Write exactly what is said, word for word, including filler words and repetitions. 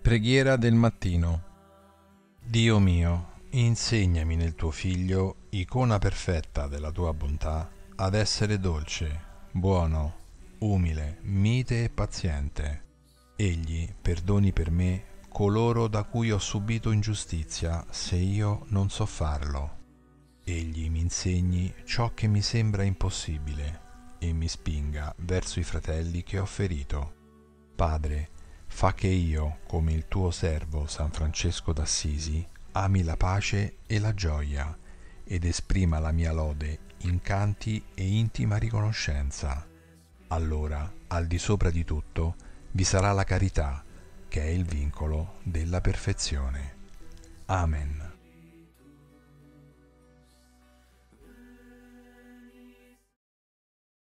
Preghiera del mattino. Dio mio, insegnami nel tuo Figlio, icona perfetta della tua bontà, ad essere dolce, buono, umile, mite e paziente. Egli perdoni per me coloro da cui ho subito ingiustizia se io non so farlo. Egli mi insegni ciò che mi sembra impossibile e mi spinga verso i fratelli che ho ferito. Padre, fa che io, come il tuo servo San Francesco d'Assisi, ami la pace e la gioia ed esprima la mia lode in canti e intima riconoscenza. Allora, al di sopra di tutto, vi sarà la carità, che è il vincolo della perfezione. Amen.